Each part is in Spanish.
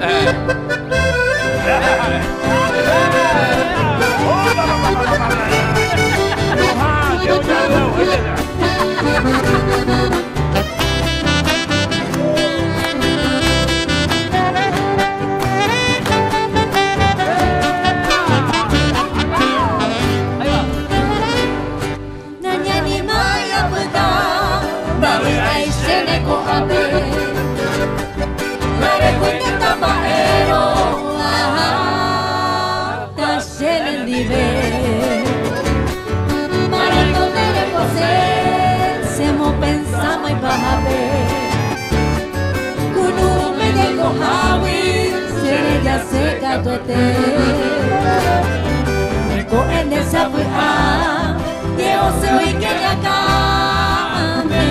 Ko ende sabu a Deo se oi que ya kame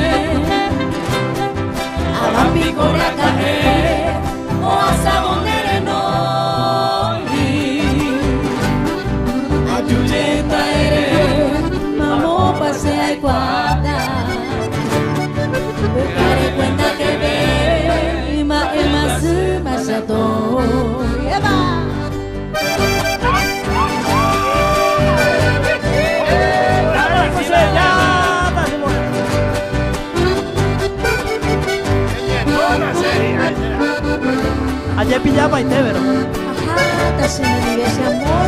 Alampi kore kae O asabonere no Ayuye taere Mamo pasea y guarda Buscaré cuenta que ve Ima su masato Eva Ayer pillaba y te pero. Ajá, se me vive ese amor.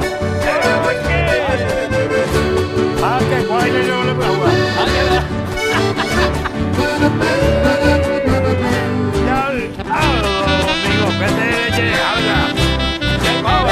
Ah, que guay le dio la agua. Ya, amigo, que te llega, habla. ¡Qué pava!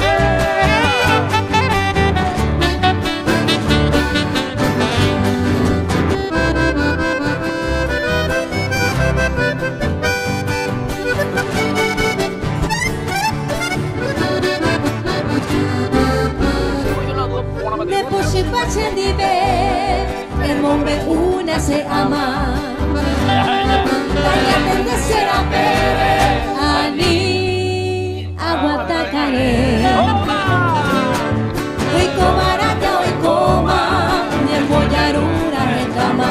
Si pasen di be, el hombre una se ama. Vaya de ser a bebe, ani aguanta caer. Hoy cobarata, hoy coma, ni bollar una recama.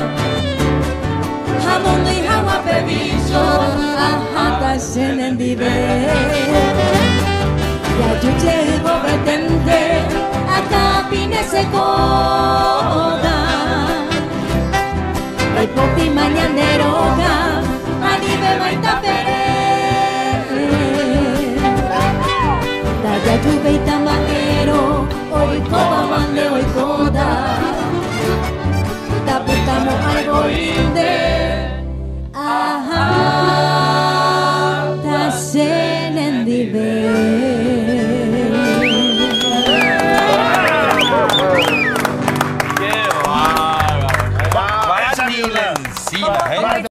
Jamón y agua bebicho, ajata se di be. Ya yo llego pretende. Pine se coda el poti mañanero anime maita pere Daya lluvia y tamanero hoy coba mande hoy coda Taputamo algo